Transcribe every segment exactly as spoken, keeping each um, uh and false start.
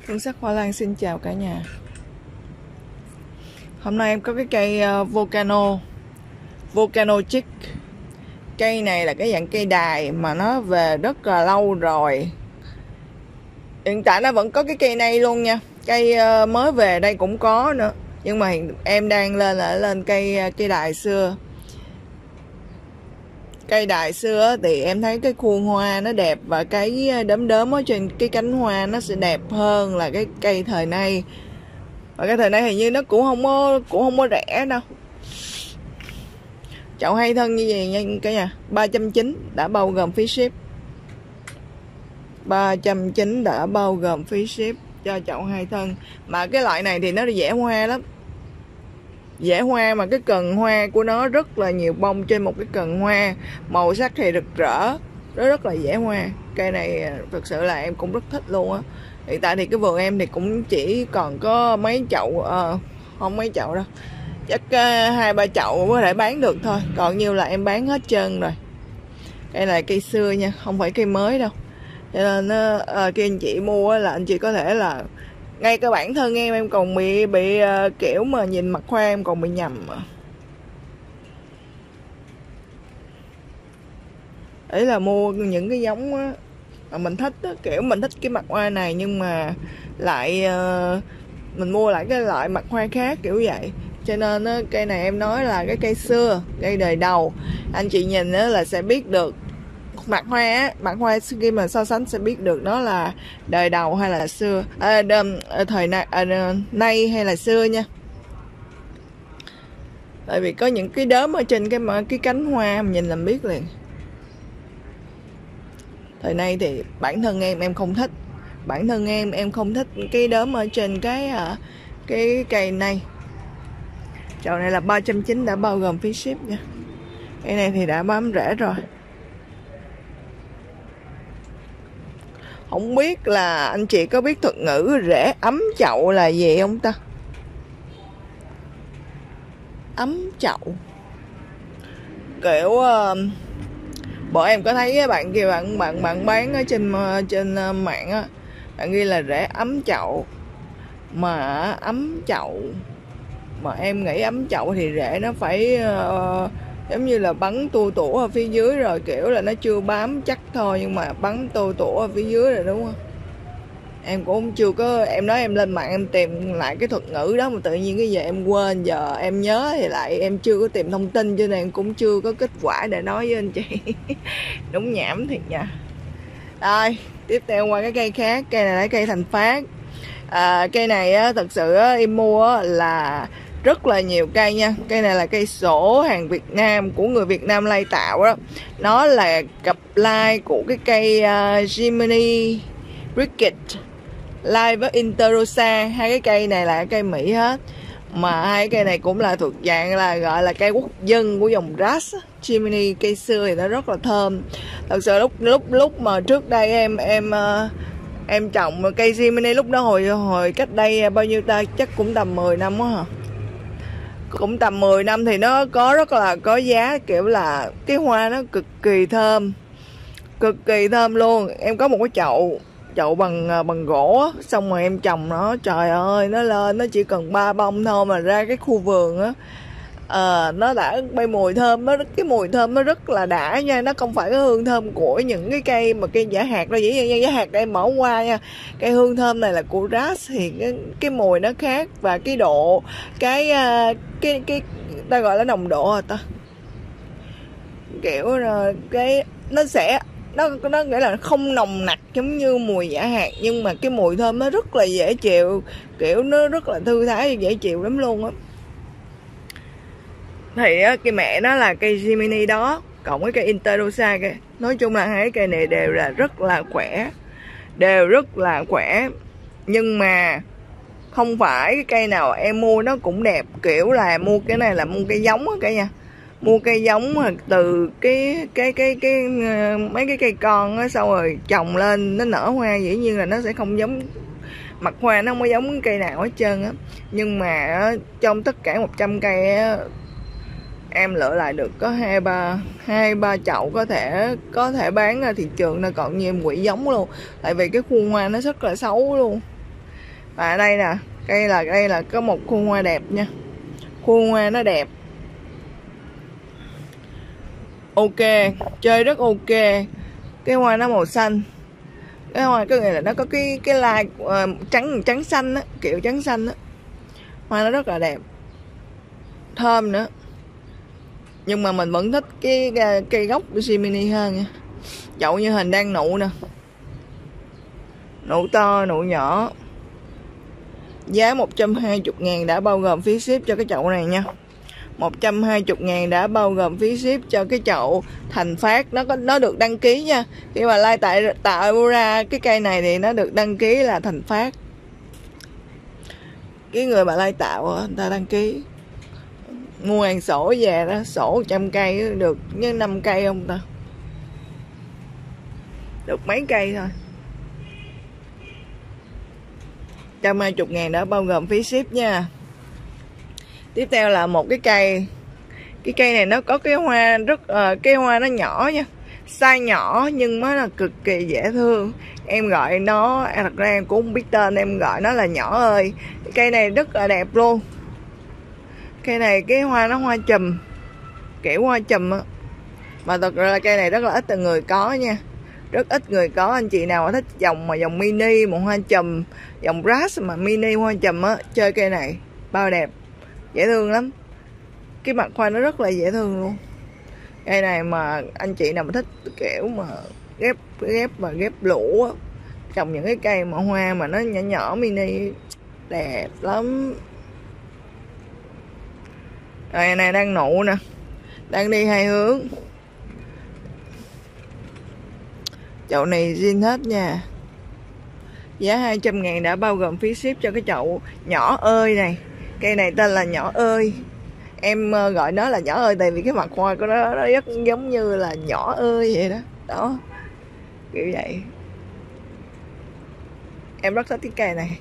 Hương Sắc Hoa Lan xin chào cả nhà. Hôm nay em có cái cây uh, Volcano Volcano Chick. Cây này là cái dạng cây đài mà nó về rất là lâu rồi. Hiện tại nó vẫn có cái cây này luôn nha. Cây uh, mới về đây cũng có nữa. Nhưng mà hiện, em đang lên là lên cây cây đài xưa. Cây đài xưa thì em thấy cái khuôn hoa nó đẹp và cái đốm đốm ở trên cái cánh hoa nó sẽ đẹp hơn là cái cây thời nay. Và cái thời nay hình như nó cũng không có cũng không có rẻ đâu. Chậu hai thân như vậy nha cả nhà, ba trăm chín mươi đã bao gồm phí ship. ba trăm chín mươi đã bao gồm phí ship cho chậu hai thân. Mà cái loại này thì nó dễ hoa lắm. Dễ hoa mà cái cần hoa của nó rất là nhiều bông trên một cái cần hoa, màu sắc thì rực rỡ, nó rất là dễ hoa. Cây này thực sự là em cũng rất thích luôn á. Hiện tại thì cái vườn em thì cũng chỉ còn có mấy chậu, à, không mấy chậu đâu, chắc hai ba chậu có thể bán được thôi, còn nhiều là em bán hết trơn rồi. Cây này cây xưa nha, không phải cây mới đâu, cho nên à, khi anh chị mua là anh chị có thể là ngay cái bản thân em em còn bị bị uh, kiểu mà nhìn mặt hoa em còn bị nhầm mà. Đấy là mua những cái giống á, mà mình thích á, kiểu mình thích cái mặt hoa này nhưng mà lại uh, mình mua lại cái loại mặt hoa khác kiểu vậy. Cho nên á, cây này em nói là cái cây xưa, cây đời đầu. Anh chị nhìn á, là sẽ biết được mặt hoa á, mặt hoa khi mà so sánh sẽ biết được nó là đời đầu hay là xưa, à, đâm, thời nay, à, nay hay là xưa nha. Tại vì có những cái đốm ở trên cái cái cánh hoa mình nhìn làm biết liền. Thời nay thì bản thân em em không thích, bản thân em em không thích cái đốm ở trên cái cái cây này. Chậu này là ba trăm chín mươi đã bao gồm phí ship nha. Cây này thì đã bám rễ rồi. Không biết là anh chị có biết thuật ngữ rễ ấm chậu là gì không ta? Ấm chậu kiểu uh, bọn em có thấy bạn kia bạn bạn bạn bán ở trên uh, trên uh, mạng á, bạn ghi là rễ ấm chậu. Mà ấm chậu mà em nghĩ ấm chậu thì rễ nó phải uh, giống như là bắn tua tủa ở phía dưới rồi, kiểu là nó chưa bám chắc thôi nhưng mà bắn tua tủa ở phía dưới rồi đúng không? Em cũng chưa có, em nói em lên mạng em tìm lại cái thuật ngữ đó mà tự nhiên cái giờ em quên, giờ em nhớ thì lại em chưa có tìm thông tin cho nên em cũng chưa có kết quả để nói với anh chị. Đúng nhảm thiệt nha. Rồi tiếp theo qua cái cây khác, cây này là cây thành phát. À, cây này á, thật sự á, em mua á, là rất là nhiều cây nha. Cây này là cây sổ hàng Việt Nam của người Việt Nam lay tạo đó. Nó là cặp lai của cái cây uh, Jiminy Cricket lai với Interosa. Hai cái cây này là cây Mỹ hết. Mà hai cây này cũng là thuộc dạng là gọi là cây quốc dân của dòng Ras. Jiminy cây xưa thì nó rất là thơm. Thật sự lúc lúc lúc mà trước đây em em uh, em trồng cây Jiminy lúc đó hồi hồi cách đây bao nhiêu ta, chắc cũng tầm mười năm á hả? Cũng tầm mười năm thì nó có rất là có giá, kiểu là cái hoa nó cực kỳ thơm, cực kỳ thơm luôn. Em có một cái chậu chậu bằng bằng gỗ, xong rồi em trồng nó, trời ơi nó lên, nó chỉ cần ba bông thôi mà ra cái khu vườn á, à, nó đã bay mùi thơm, nó cái mùi thơm nó rất là đã nha. Nó không phải cái hương thơm của những cái cây mà cây giả hạt đâu, dĩ nhiên giả hạt em bỏ qua nha. Cây hương thơm này là của Ras thì cái, cái mùi nó khác, và cái độ cái cái cái ta gọi là nồng độ rồi ta, kiểu là cái nó sẽ nó nó nghĩa là không nồng nặc giống như mùi giả hạt, nhưng mà cái mùi thơm nó rất là dễ chịu, kiểu nó rất là thư thái, dễ chịu lắm luôn á. Thì á, cái mẹ nó là cây Jiminy đó, cộng với cây Interosa kìa. Nói chung là hai cây này đều là rất là khỏe, đều rất là khỏe. Nhưng mà không phải cái cây nào em mua nó cũng đẹp, kiểu là mua cái này là mua cây giống á cả nhà. Mua cây giống từ cái cái cái cái mấy cái cây con á, sau rồi trồng lên nó nở hoa, dĩ nhiên là nó sẽ không giống, mặt hoa nó không có giống cây nào hết trơn á. Nhưng mà trong tất cả một trăm cây á, em lựa lại được có hai ba hai ba chậu có thể có thể bán ra thị trường, nó còn như em quỷ giống luôn. Tại vì cái khuôn hoa nó rất là xấu luôn, Và ở đây nè, đây là đây là có một khuôn hoa đẹp nha, khuôn hoa nó đẹp, ok, chơi rất ok. Cái hoa nó màu xanh, cái hoa có nghĩa là nó có cái cái lai uh, trắng trắng xanh á, kiểu trắng xanh á, hoa nó rất là đẹp, thơm nữa. Nhưng mà mình vẫn thích cái cây gốc của Mini hơn nha. Chậu như hình đang nụ nè, nụ to nụ nhỏ. Giá một trăm hai mươi ngàn đã bao gồm phí ship cho cái chậu này nha. Một trăm hai mươi ngàn đã bao gồm phí ship cho cái chậu Thành Phát. Nó có nó được đăng ký nha. Khi mà Lai tại tạo ra cái cây này thì nó được đăng ký là Thành Phát. Cái người mà Lai tạo người ta đăng ký. Mua hàng sổ về đó, sổ một trăm cây được như năm cây không ta? Được mấy cây thôi. một trăm hai mươi ngàn đã bao gồm phí ship nha. Tiếp theo là một cái cây. Cái cây này nó có cái hoa rất uh, cái hoa nó nhỏ nha, size nhỏ nhưng mà là cực kỳ dễ thương. Em gọi nó, thật ra em cũng không biết tên, em gọi nó là Nhỏ Ơi. Cái cây này rất là đẹp luôn. Cây này cái hoa nó hoa chùm, kiểu hoa chùm á. Mà thật ra cây này rất là ít người có nha, rất ít người có. Anh chị nào mà thích dòng mà dòng mini một hoa chùm, dòng brush mà mini hoa chùm á, chơi cây này bao đẹp, dễ thương lắm. Cái mặt hoa nó rất là dễ thương luôn. Cây này mà anh chị nào mà thích kiểu mà ghép ghép và ghép lũ á, trồng những cái cây mà hoa mà nó nhỏ nhỏ mini đẹp lắm. Rồi này đang nụ nè, đang đi hai hướng. Chậu này zin hết nha. Giá hai trăm ngàn đã bao gồm phí ship cho cái chậu Nhỏ Ơi này. Cây này tên là Nhỏ Ơi. Em gọi nó là Nhỏ Ơi tại vì cái mặt hoa của nó, nó rất giống như là Nhỏ Ơi vậy đó. Đó, kiểu vậy. Em rất thích cái cây này.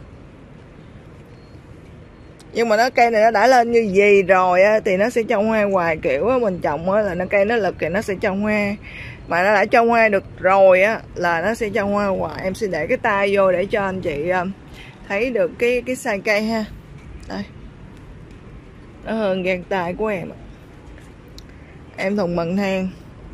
Nhưng mà nó cây này nó đã lên như gì rồi á, thì nó sẽ cho hoa hoài. Kiểu á, mình trồng á, là nó cây nó lực thì nó sẽ cho hoa. Mà nó đã cho hoa được rồi á, là nó sẽ cho hoa hoài. Em sẽ để cái tay vô để cho anh chị thấy được cái cái size cây ha. Đây, nó hơn gang tay của em. Em thùng bằng than.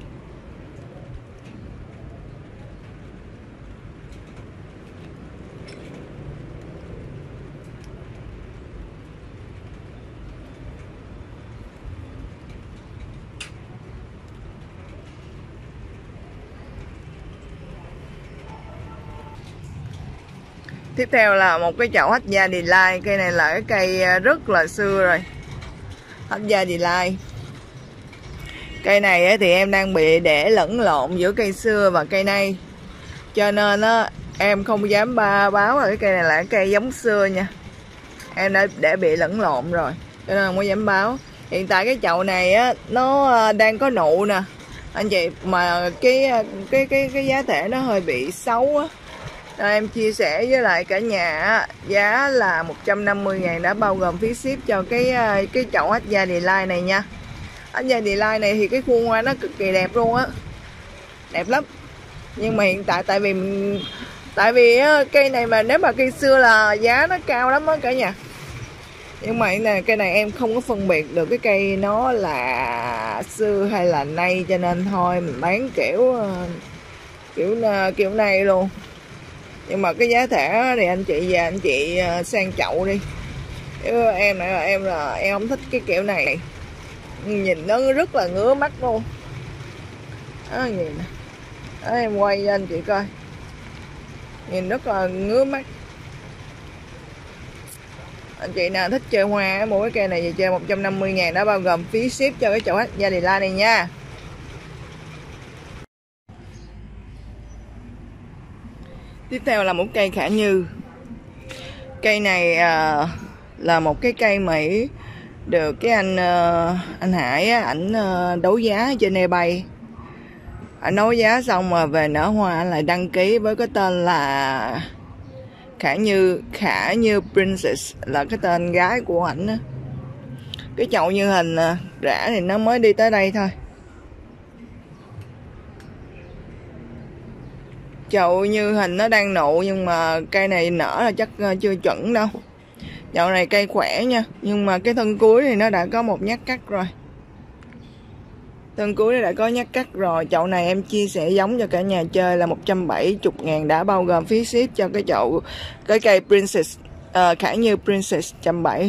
Tiếp theo là một cái chậu Hách Gia Delight. Cây này là cái cây rất là xưa rồi, Hách Gia Delight. Cây này thì em đang bị để lẫn lộn giữa cây xưa và cây nay, cho nên á em không dám ba báo là cái cây này là cái cây giống xưa nha. Em đã để bị lẫn lộn rồi, cho nên không có dám báo. Hiện tại cái chậu này á nó đang có nụ nè anh chị, mà cái cái cái cái giá thể nó hơi bị xấu á. Rồi em chia sẻ với lại cả nhà, giá là một trăm năm mươi ngàn đã bao gồm phí ship cho cái cái chậu Hách Gia Delight này nha. Hách Gia Delight này thì cái khuôn hoa nó cực kỳ đẹp luôn á, đẹp lắm. Nhưng mà hiện tại tại vì tại vì cây này mà nếu mà cây xưa là giá nó cao lắm á cả nhà. Nhưng mà này, cây này em không có phân biệt được cái cây nó là xưa hay là nay, cho nên thôi mình bán kiểu kiểu kiểu này luôn. Nhưng mà cái giá thẻ thì anh chị và anh chị sang chậu đi. Chứ em này là em là em không thích cái kiểu này. Nhìn nó rất là ngứa mắt luôn. Đó, nhìn nè. Đó, em quay cho anh chị coi. Nhìn rất là ngứa mắt. Anh chị nào thích chơi hoa mua cái cây này về chơi một trăm năm mươi ngàn đã bao gồm phí ship cho cái chậu Hách Gia Delight này nha. Tiếp theo là một cây Khả Như. Cây này à, là một cái cây Mỹ được cái anh uh, anh Hải á, ảnh uh, đấu giá trên eBay. Ảnh đấu giá xong mà về nở hoa lại đăng ký với cái tên là Khả Như, Khả Như Princess là cái tên gái của ảnh á. Cái chậu như hình rã thì nó mới đi tới đây thôi. Chậu như hình nó đang nụ nhưng mà cây này nở là chắc chưa chuẩn đâu. Chậu này cây khỏe nha, nhưng mà cái thân cuối thì nó đã có một nhát cắt rồi. Thân cuối đã có nhát cắt rồi. Chậu này em chia sẻ giống cho cả nhà chơi là một trăm bảy mươi ngàn, đã bao gồm phí ship cho cái chậu cái cây Princess, uh, Khả Như Princess một trăm bảy mươi.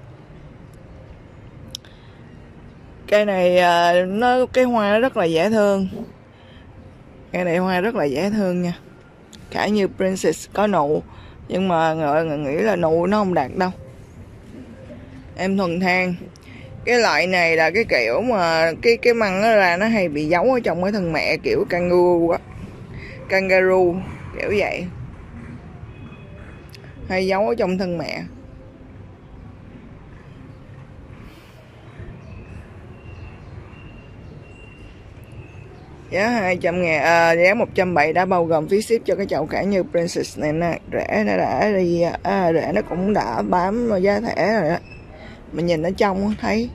Cây này uh, nó cái hoa nó rất là dễ thương. Cây này hoa rất là dễ thương nha. Khả Như Princess có nụ, nhưng mà người nghĩ là nụ nó không đạt đâu. Em thuần than. Cái loại này là cái kiểu mà cái cái măng nó ra nó hay bị giấu ở trong cái thân mẹ, kiểu kangaroo á, kangaroo kiểu vậy, hay giấu ở trong thân mẹ. Giá hai trăm ngàn, à, giá một trăm bảy mươi đã bao gồm phí ship cho cái chậu Khả Như Princess này nè. Rễ nó đã đi, à, rễ nó cũng đã bám giá thẻ rồi đó. Mình nhìn ở trong thấy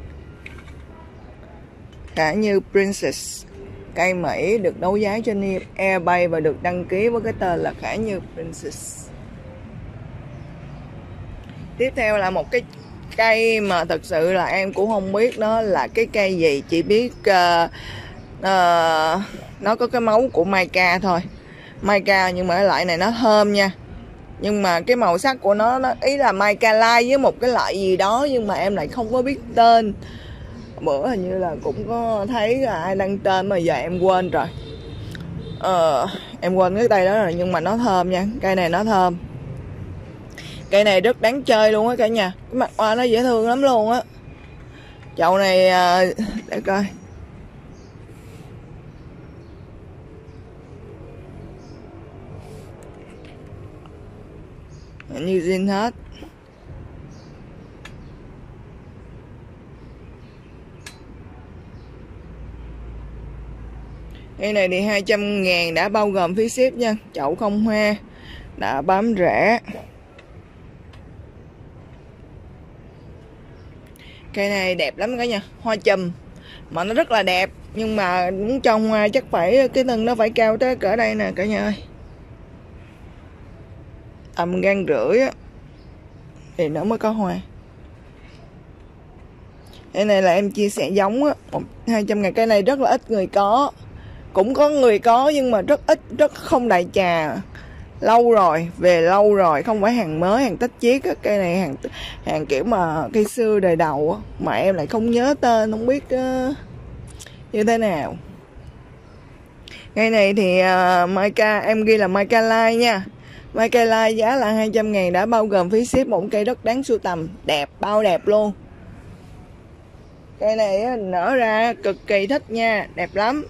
Khả Như Princess, cây Mỹ, được đấu giá trên eBay và được đăng ký với cái tên là Khả Như Princess. Tiếp theo là một cái cây mà thật sự là em cũng không biết nó là cái cây gì, chỉ biết uh, uh, nó có cái máu của Mica thôi, Mica, nhưng mà cái loại này nó thơm nha. Nhưng mà cái màu sắc của nó, nó ý là Mica Light với một cái loại gì đó, nhưng mà em lại không có biết tên. Bữa hình như là cũng có thấy là ai đăng tên mà giờ em quên rồi. Ờ, em quên cái tay đó rồi, nhưng mà nó thơm nha. Cây này nó thơm. Cây này rất đáng chơi luôn á cả nhà. Cái mặt hoa nó dễ thương lắm luôn á. Chậu này để coi. Như zin hết. Cây này thì hai trăm ngàn đã bao gồm phí ship nha. Chậu không hoa, đã bám rễ. Cây này đẹp lắm cả nhà, hoa chùm mà nó rất là đẹp, nhưng mà muốn cho hoa chắc phải cái thân nó phải cao tới cỡ đây nè cả nhà ơi, tầm gan rưỡi á thì nó mới có hoa. Cái này là em chia sẻ giống á, hai trăm ngàn. Cây này rất là ít người có, cũng có người có nhưng mà rất ít, rất không đại trà, lâu rồi, về lâu rồi, không phải hàng mới, hàng tách chiết á. Cây này hàng hàng kiểu mà cây xưa đời đầu á, mà em lại không nhớ tên, không biết uh, như thế nào. Cây này thì uh, Mica, em ghi là Mica Light nha. Mica Light giá là hai trăm ngàn đã bao gồm phí ship. Một cây rất đáng sưu tầm, đẹp, bao đẹp luôn. Cây này nở ra cực kỳ thích nha, đẹp lắm.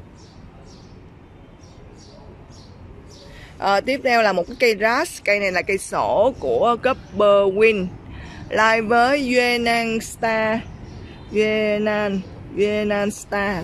À, tiếp theo là một cái cây ras. Cây này là cây sổ của Copper Win, lai với Yunnan Star, Yunnan Yunnan Star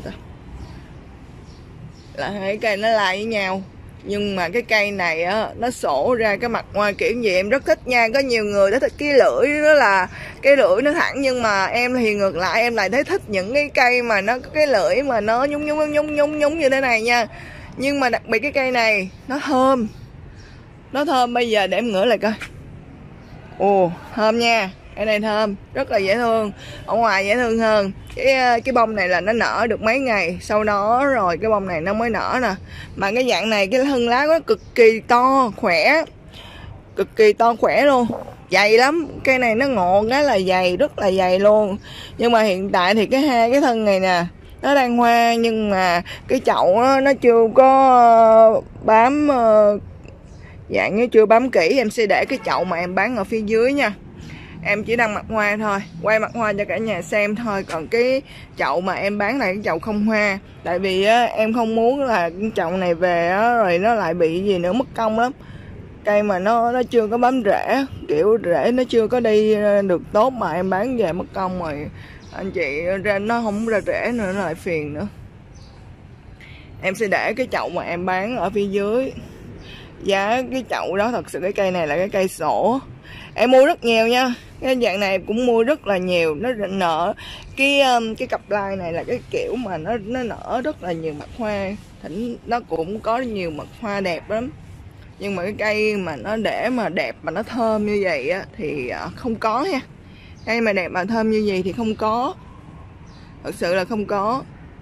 là hai cây nó lai với nhau. Nhưng mà cái cây này á, nó sổ ra cái mặt hoa kiểu gì em rất thích nha. Có nhiều người đã thích cái lưỡi đó, là cái lưỡi nó thẳng, nhưng mà em thì ngược lại, em lại thấy thích những cái cây mà nó có cái lưỡi mà nó nhúng nhúng nhúng nhúng nhúng như thế này nha. Nhưng mà đặc biệt cái cây này nó thơm, nó thơm. Bây giờ để em ngửi lại coi. Ồ, thơm nha. Cây này thơm, rất là dễ thương. Ở ngoài dễ thương hơn. Cái cái bông này là nó nở được mấy ngày, sau đó rồi cái bông này nó mới nở nè. Mà cái dạng này cái thân lá nó cực kỳ to, khỏe, cực kỳ to khỏe luôn, dày lắm. Cây này nó ngộ cái là dày, rất là dày luôn. Nhưng mà hiện tại thì cái hai cái thân này nè, nó đang hoa, nhưng mà cái chậu nó, nó chưa có bám, dạng như chưa bám kỹ. Em sẽ để cái chậu mà em bán ở phía dưới nha. Em chỉ đăng mặt hoa thôi, quay mặt hoa cho cả nhà xem thôi. Còn cái chậu mà em bán này cái chậu không hoa. Tại vì á, em không muốn là cái chậu này về á, rồi nó lại bị gì nữa, mất công lắm. Cây mà nó nó chưa có bám rễ, kiểu rễ nó chưa có đi được tốt mà em bán về mất công rồi anh chị ra nó không ra rễ nữa, nó lại phiền nữa. Em sẽ để cái chậu mà em bán ở phía dưới. giá cái chậu đó. Thật sự cái cây này là cái cây sổ, em mua rất nhiều nha. Cái dạng này em cũng mua rất là nhiều. Nó nở cái cái cặp lai này là cái kiểu mà nó nó nở rất là nhiều mặt hoa, thỉnh nó cũng có nhiều mặt hoa đẹp lắm. Nhưng mà cái cây mà nó để mà đẹp mà nó thơm như vậy á thì không có ha. Cây mà đẹp mà thơm như vậy thì không có, thật sự là không có,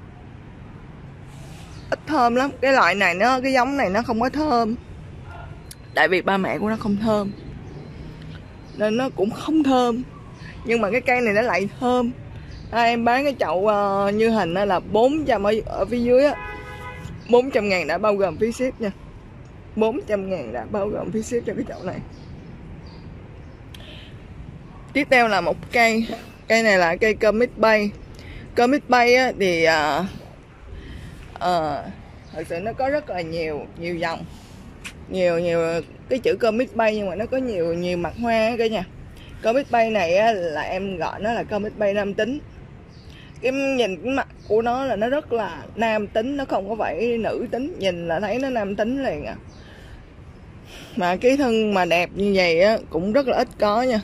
ít thơm lắm. Cái loại này nó, cái giống này nó không có thơm, tại vì ba mẹ của nó không thơm nên nó cũng không thơm. Nhưng mà cái cây này nó lại thơm. À, em bán cái chậu uh, như hình là bốn trăm ở, ở phía dưới á, bốn trăm ngàn đã bao gồm phí ship nha. Bốn trăm ngàn đã bao gồm phí ship cho cái chậu này. Tiếp theo là một cây. Cây này là cây Comic Bay. Comic Bay á, thì uh, uh, thật sự nó có rất là nhiều nhiều dòng, nhiều nhiều cái chữ Comic Bay, nhưng mà nó có nhiều nhiều mặt hoa cả nhà. Comic Bay này á, là em gọi nó là Comic Bay nam tính. Cái nhìn cái mặt của nó là nó rất là nam tính, nó không có phải nữ tính, nhìn là thấy nó nam tính liền à. Mà cái thân mà đẹp như vậy á cũng rất là ít có nha.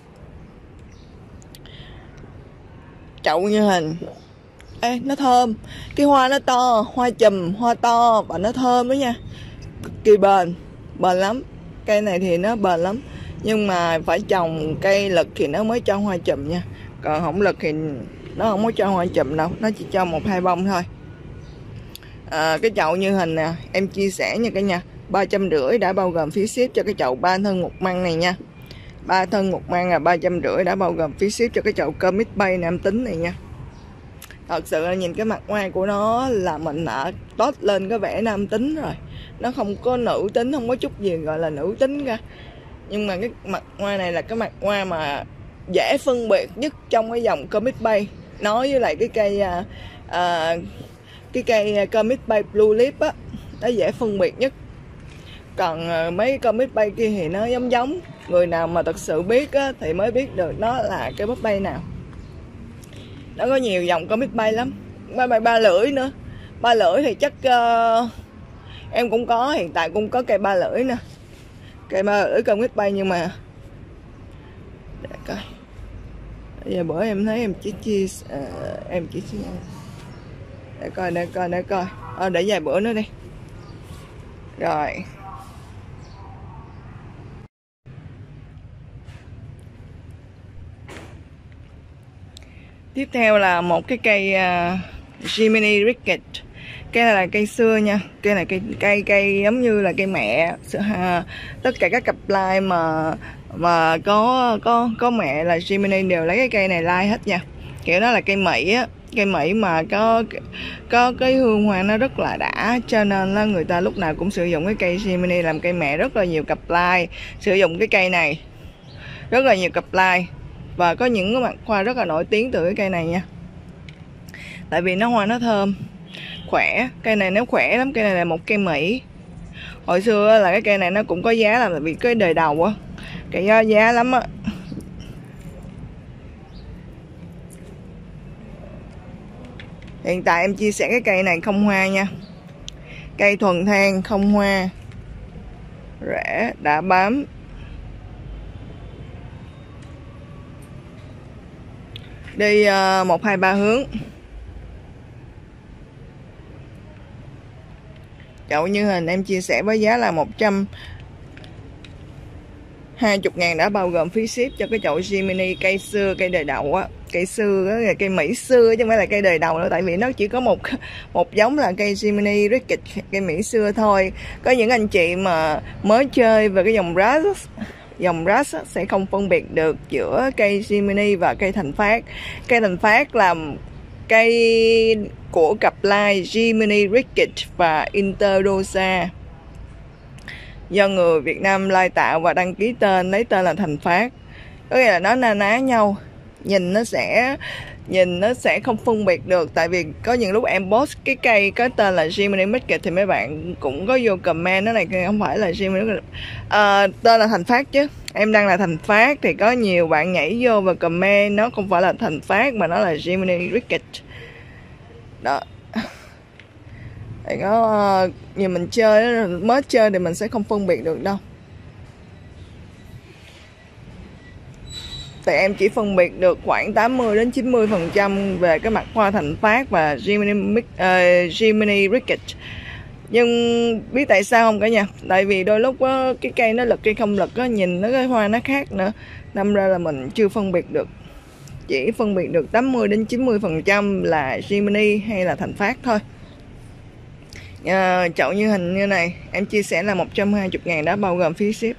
Chậu như hình. Ê, nó thơm. Cái hoa nó to, hoa chùm, hoa to và nó thơm đó nha. Cực kỳ bền, bền lắm. Cây này thì nó bền lắm. Nhưng mà phải trồng cây lực thì nó mới cho hoa chùm nha. Còn không lực thì nó không có cho hoa chùm đâu, nó chỉ cho một hai bông thôi. À, cái chậu như hình nè, em chia sẻ nha cả nhà, ba trăm rưỡi đã bao gồm phí ship cho cái chậu ba thân một măng này nha. Ba thân một măng là ba trăm rưỡi đã bao gồm phí ship cho cái chậu Comic Bay nam tính này nha. Thật sự là nhìn cái mặt hoa của nó là mình đã tốt lên cái vẻ nam tính rồi. Nó không có nữ tính, không có chút gì gọi là nữ tính cả. Nhưng mà cái mặt hoa này là cái mặt hoa mà dễ phân biệt nhất trong cái dòng Comic Bay. Nói với lại cái cây à, à, cái cây Comic Bay Blue Lip á, nó dễ phân biệt nhất. Còn à, mấy Comic Bay kia thì nó giống giống. Người nào mà thật sự biết á, thì mới biết được nó là cái búp bay nào. Nó có nhiều dòng Comic Bay lắm. Ba bay ba lưỡi nữa. Ba lưỡi thì chắc uh, em cũng có, hiện tại cũng có cây ba lưỡi nè. Cây ba lưỡi Comic Bay, nhưng mà để coi. Bây giờ bữa em thấy em chỉ chia uh, em chỉ chia để coi để coi để coi ờ, để vài bữa nữa đi. Rồi tiếp theo là một cái cây uh, Jiminy Cricket. Cây này là cây xưa nha. Cây này cây cây cây giống như là cây mẹ. Uh, tất cả các cặp lai mà mà có có có mẹ là Jiminy đều lấy cái cây này lai hết nha. Kiểu đó là cây Mỹ á, cây Mỹ mà có có cái hương hoa nó rất là đã, cho nên là người ta lúc nào cũng sử dụng cái cây Jiminy làm cây mẹ. Rất là nhiều cặp lai sử dụng cái cây này, rất là nhiều cặp lai, và có những cái mặt hoa rất là nổi tiếng từ cái cây này nha. Tại vì nó hoa nó thơm, khỏe. Cây này nó khỏe lắm. Cây này là một cây Mỹ. Hồi xưa là cái cây này nó cũng có giá, là vì cái đời đầu á, cây giá, giá lắm á. Hiện tại em chia sẻ cái cây này không hoa nha. Cây thuần than không hoa, rễ đã bám. Đi uh, một hai ba hướng. Chậu như hình em chia sẻ với giá là một trăm hai mươi ngàn đã bao gồm phí ship cho cái chậu Jiminy cây xưa, cây đời đầu á. Cây xưa đó là cây Mỹ xưa chứ không phải là cây đời đầu đâu, tại vì nó chỉ có một một giống là cây Jiminy Cricket, cây Mỹ xưa thôi. Có những anh chị mà mới chơi về cái dòng Ras, dòng Ras sẽ không phân biệt được giữa cây Jiminy và cây Thành Phát. Cây Thành Phát là cây của cặp lai Jiminy Cricket và Interdosa, do người Việt Nam lai tạo và đăng ký tên, lấy tên là Thành Phát. Có nghĩa là nó na ná nhau, nhìn nó sẽ nhìn nó sẽ không phân biệt được. Tại vì có những lúc em post cái cây có tên là Jiminy Cricket thì mấy bạn cũng có vô comment nó này không phải là Jiminy, à, tên là Thành Phát chứ. Em đang là Thành Phát thì có nhiều bạn nhảy vô và comment nó không phải là Thành Phát mà nó là Jiminy Cricket đó. Thì có nhiều mình chơi mới chơi thì mình sẽ không phân biệt được đâu. Thì em chỉ phân biệt được khoảng tám mươi đến chín mươi phần trăm về cái mặt hoa Thành Phát và Jiminy, uh, Jiminy Cricket. Nhưng biết tại sao không cả nhà? Tại vì đôi lúc đó, cái cây nó lực cây không lực đó, nhìn nó cái hoa nó khác nữa, đâm ra là mình chưa phân biệt được. Chỉ phân biệt được tám mươi đến chín mươi phần trăm là Jiminy hay là Thành Phát thôi. À, chậu như hình như này em chia sẻ là một trăm hai mươi ngàn đã bao gồm phí ship.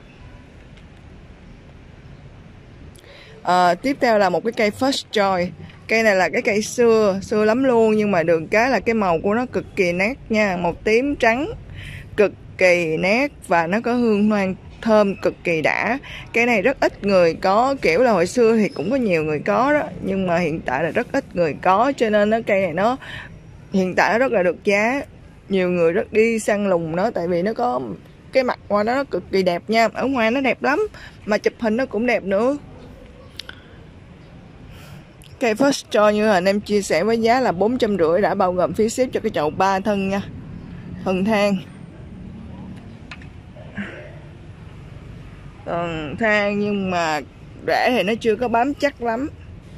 À, tiếp theo là một cái cây First Joy. Cây này là cái cây xưa, xưa lắm luôn, nhưng mà được cái là cái màu của nó cực kỳ nét nha, màu tím trắng, cực kỳ nét và nó có hương hoang thơm cực kỳ đã. Cái này rất ít người có, kiểu là hồi xưa thì cũng có nhiều người có đó, nhưng mà hiện tại là rất ít người có, cho nên nó cây này nó hiện tại nó rất là được giá. Nhiều người rất đi săn lùng nó, tại vì nó có cái mặt hoa đó nó cực kỳ đẹp nha, ở ngoài nó đẹp lắm mà chụp hình nó cũng đẹp nữa. Cây First Joy như hình em chia sẻ với giá là bốn trăm rưỡi đã bao gồm phí ship cho cái chậu ba thân nha, thân thang. Thân thang nhưng mà rễ thì nó chưa có bám chắc lắm.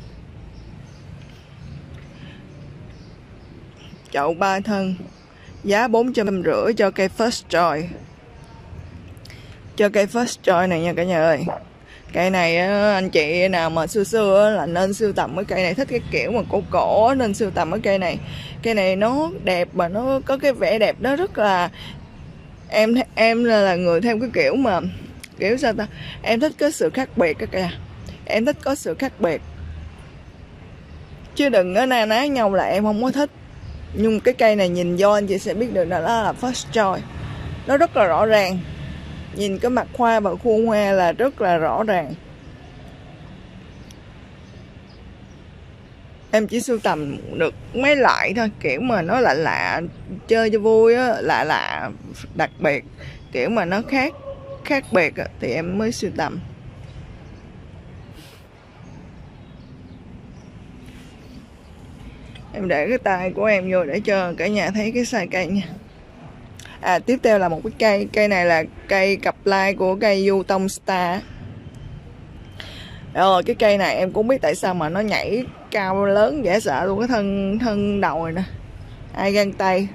Chậu ba thân giá bốn trăm rưỡi cho cây First Joy. Cho cây First Joy này nha cả nhà ơi. Cây này anh chị nào mà xưa xưa là nên sưu tầm cái cây này, thích cái kiểu mà cổ cổ nên sưu tầm cái cây này. Cây này nó đẹp mà nó có cái vẻ đẹp, nó rất là em em là, là người theo cái kiểu mà kiểu sao ta, em thích cái sự khác biệt các kìa, em thích có sự khác biệt chứ đừng có na ná nhau là em không có thích. Nhưng cái cây này nhìn vô anh chị sẽ biết được là nó là First Joy, nó rất là rõ ràng, nhìn cái mặt hoa và khuôn hoa là rất là rõ ràng. Em chỉ sưu tầm được mấy loại thôi, kiểu mà nó lạ lạ, chơi cho vui á, lạ lạ, đặc biệt, kiểu mà nó khác khác biệt á, thì em mới sưu tầm. Em để cái tay của em vô để cho cả nhà thấy cái size cây nha. À, tiếp theo là một cái cây, cây này là cây cặp lai của cây Du Tông Star. Rồi cái cây này em cũng biết tại sao mà nó nhảy cao lớn dễ sợ luôn, cái thân thân đầu này nè, ai gan tay.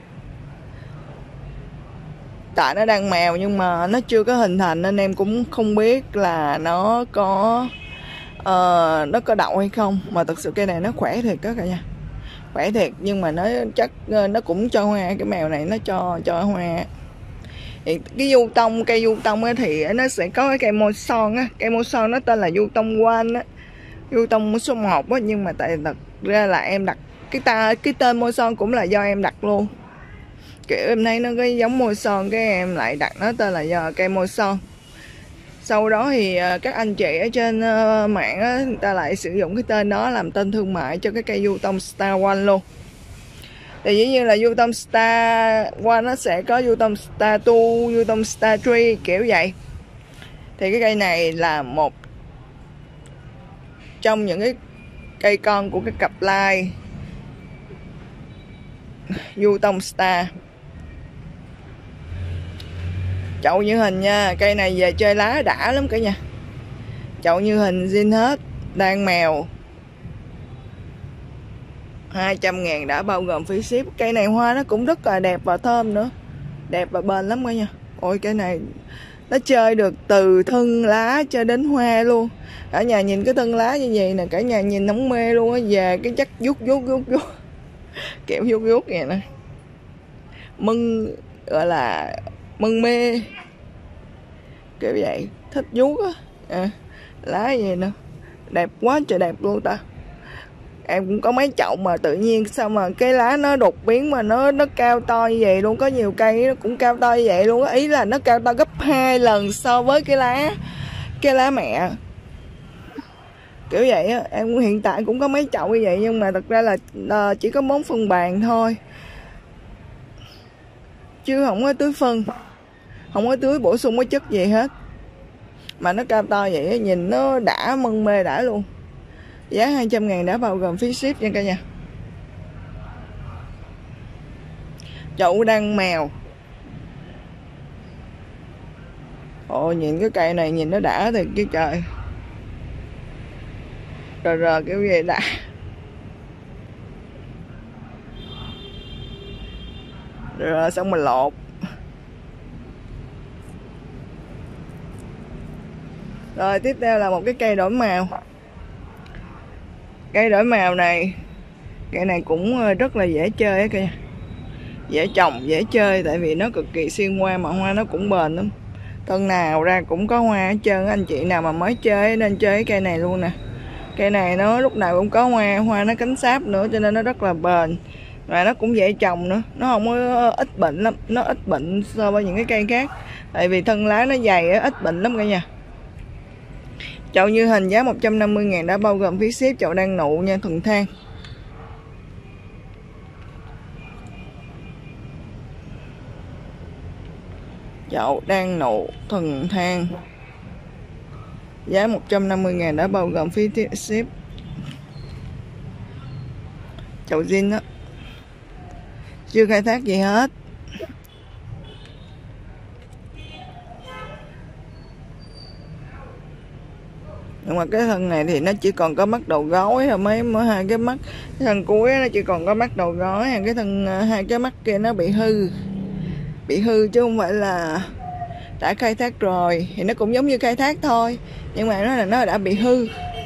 Tại nó đang mèo nhưng mà nó chưa có hình thành nên em cũng không biết là nó có uh, nó có đậu hay không. Mà thật sự cây này nó khỏe thiệt đó cả nhà, khỏe thiệt, nhưng mà nó chắc nó cũng cho hoa, cái mèo này nó cho cho hoa. Thì cái Du Tông, cây Du Tông á thì nó sẽ có cái cây môi son á, cây môi son nó tên là Du Tông One á, Du Tông số một á, nhưng mà tại thật ra là em đặt cái ta cái tên môi son cũng là do em đặt luôn, kiểu em thấy nó có giống môi son cái em lại đặt nó tên là do cây môi son. Sau đó thì các anh chị ở trên mạng á, người ta lại sử dụng cái tên đó làm tên thương mại cho cái cây Du Tông Star One luôn. Thì dĩ nhiên là Du Tông Star One nó sẽ có Du Tông Star hai, Du Tông Star ba kiểu vậy. Thì cái cây này là một trong những cái cây con của cái cặp lai Du Tông Star. Chậu như hình nha, cây này về chơi lá đã lắm cả nhà. Chậu như hình zin hết, đang mèo, hai trăm ngàn đã bao gồm phí ship. Cây này hoa nó cũng rất là đẹp và thơm nữa, đẹp và bền lắm cả nhà. Ôi cây này nó chơi được từ thân lá cho đến hoa luôn. Cả nhà nhìn cái thân lá như vậy nè, cả nhà nhìn nóng mê luôn á. Về cái chất vuốt vuốt vuốt vuốt kiểu vuốt vuốt vậy nè, mưng gọi là mưng mê kiểu vậy, thích vuốt á. À, lá gì nữa đẹp quá trời đẹp luôn ta. Em cũng có mấy chậu mà tự nhiên sao mà cái lá nó đột biến mà nó nó cao to như vậy luôn. Có nhiều cây nó cũng cao to như vậy luôn á, ý là nó cao to gấp hai lần so với cái lá cái lá mẹ kiểu vậy á. Em cũng hiện tại cũng có mấy chậu như vậy, nhưng mà thật ra là uh, chỉ có bốn phân bàn thôi, chứ không có tưới phân, không có tưới bổ sung cái chất gì hết, mà nó cao to vậy nhìn nó đã mân mê đã luôn. Giá hai trăm ngàn đã bao gồm phí ship nha cả nhà. chậu đăng mèo. Ồ, nhìn cái cây này nhìn nó đã thiệt chứ trời. Rồi rồi kiểu gì đã. Rồi, rồi xong mình lột. Rồi tiếp theo là một cái cây đổi màu. Cây đổi màu này, cây này cũng rất là dễ chơi á kìa. Dễ trồng, dễ chơi tại vì nó cực kỳ xuyên hoa mà hoa nó cũng bền lắm. Thân nào ra cũng có hoa hết trơn. Anh chị nào mà mới chơi nên chơi cái cây này luôn nè. Cây này nó lúc nào cũng có hoa, hoa nó cánh sáp nữa cho nên nó rất là bền. Và nó cũng dễ trồng nữa, nó không có ít bệnh lắm, nó ít bệnh so với những cái cây khác. Tại vì thân lá nó dày, ít bệnh lắm cả nhà. Chậu như hình giá một trăm năm mươi ngàn đã bao gồm phí ship. Chậu đang nụ nha, thuần thang. Chậu đang nụ thuần thang, giá một trăm năm mươi ngàn đã bao gồm phí ship. Chậu zin đó, chưa khai thác gì hết. Nhưng mà cái thân này thì nó chỉ còn có mắt đầu gối thôi, mấy mới hai cái mắt. Cái thân cuối nó chỉ còn có mắt đầu gối, cái thân hai cái mắt kia nó bị hư. Bị hư chứ không phải là đã khai thác rồi. Thì nó cũng giống như khai thác thôi, nhưng mà nó là nó đã bị hư.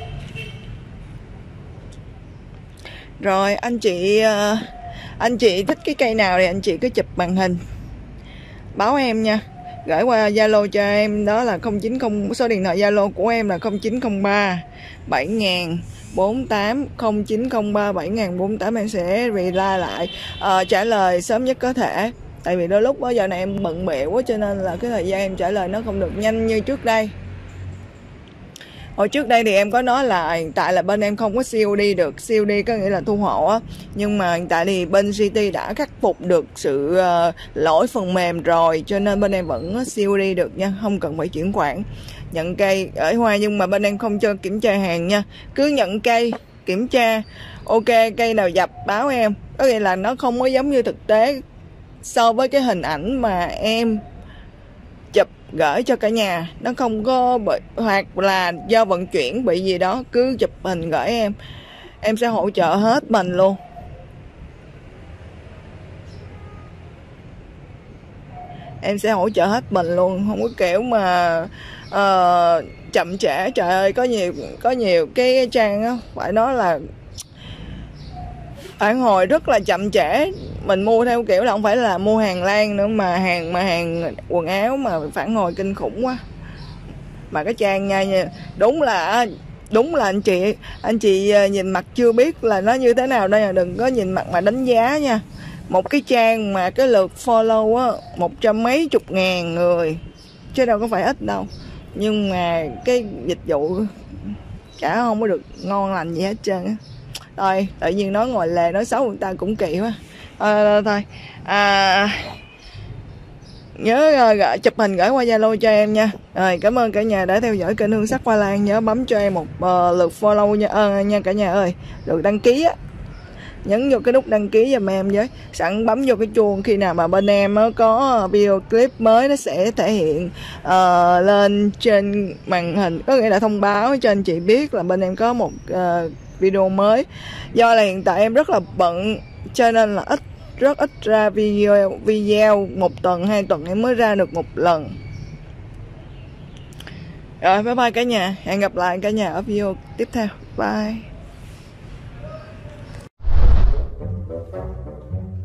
Rồi anh chị anh chị thích cái cây nào thì anh chị cứ chụp màn hình báo em nha, gửi qua Zalo cho em, đó là không chín không, số điện thoại Zalo của em là không chín không ba bảy nghìn bốn tám, không chín không ba bảy nghìn bốn tám. Em sẽ reply lại, uh, trả lời sớm nhất có thể. Tại vì đôi lúc đó giờ này em bận bịu quá cho nên là cái thời gian em trả lời nó không được nhanh như trước đây. Hồi trước đây thì em có nói là hiện tại là bên em không có xê ô đê được. xê ô đê có nghĩa là thu hộ á. Nhưng mà hiện tại thì bên giê tê đã khắc phục được sự uh, lỗi phần mềm rồi, cho nên bên em vẫn xê ô đê được nha, không cần phải chuyển khoản. Nhận cây ở hoa nhưng mà bên em không cho kiểm tra hàng nha. Cứ nhận cây, kiểm tra, ok cây nào dập báo em. Có nghĩa là nó không có giống như thực tế so với cái hình ảnh mà em chụp gửi cho cả nhà, nó không có bị, hoặc là do vận chuyển bị gì đó, cứ chụp hình gửi em, em sẽ hỗ trợ hết mình luôn. Em sẽ hỗ trợ hết mình luôn, không có kiểu mà uh, chậm trễ. Trời ơi, có nhiều có nhiều cái trang á, phải nói là phản hồi rất là chậm trễ. Mình mua theo kiểu là không phải là mua hàng Lan nữa, mà hàng mà hàng quần áo mà phản hồi kinh khủng quá. Mà cái trang nha, đúng là đúng là anh chị anh chị nhìn mặt chưa biết là nó như thế nào đây, là đừng có nhìn mặt mà đánh giá nha. Một cái trang mà cái lượt follow á một trăm mấy chục ngàn người chứ đâu có phải ít đâu, nhưng mà cái dịch vụ chả không có được ngon lành gì hết trơn á. Rồi tự nhiên nói ngồi lề nói xấu người ta cũng kỳ quá. À, thôi à, nhớ uh, chụp hình gửi qua Zalo cho em nha. Rồi cảm ơn cả nhà đã theo dõi kênh Hương Sắc Hoa Lan. Nhớ bấm cho em một uh, lượt follow nha, uh, nha cả nhà ơi. Được đăng ký á, nhấn vô cái nút đăng ký giùm em với, sẵn bấm vô cái chuông, khi nào mà bên em có video clip mới nó sẽ thể hiện uh, lên trên màn hình, có nghĩa là thông báo cho anh chị biết là bên em có một uh, video mới. Do là hiện tại em rất là bận cho nên là ít rất ít ra video video một tuần hai tuần em mới ra được một lần. Rồi bye bye cả nhà, hẹn gặp lại cả nhà ở video tiếp theo. Bye.